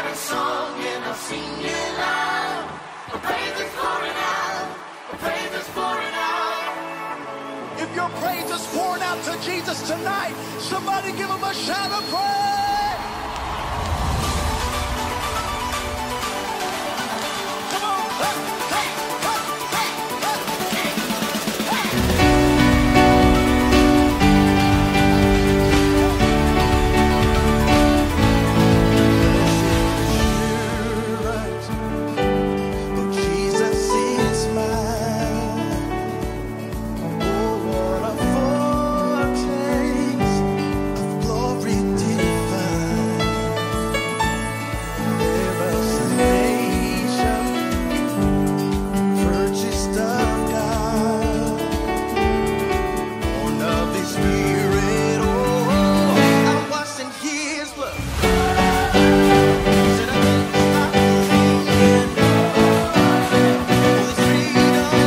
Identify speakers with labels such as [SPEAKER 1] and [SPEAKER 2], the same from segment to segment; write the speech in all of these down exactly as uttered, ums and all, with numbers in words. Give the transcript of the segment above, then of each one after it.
[SPEAKER 1] a song and I'll sing it loud. A praise is pouring out. A praise is pouring out.
[SPEAKER 2] If your praise is pouring out to Jesus tonight, somebody give him a shout of praise. Come on. Hey, hey, hey, hey, hey, oh, Jesus is mine. Oh, what a foretaste of glory divine. Ever salvation, purchased of God, born of His Spirit. Oh, I'm washed in His blood. Said I can't stop singing. Oh, this freedom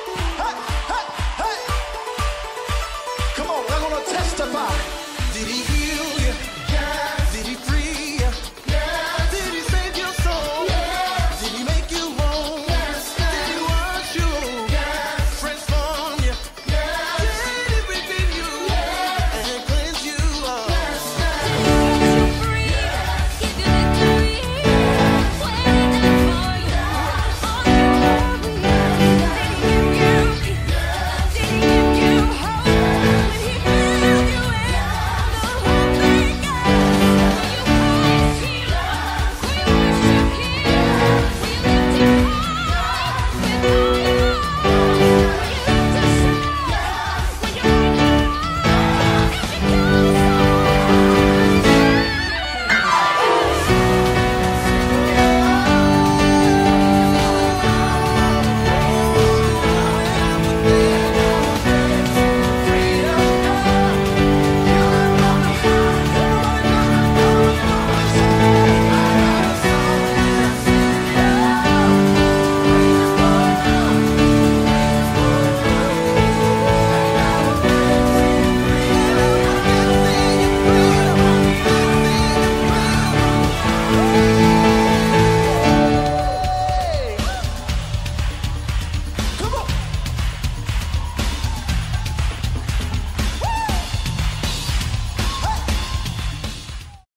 [SPEAKER 2] Did he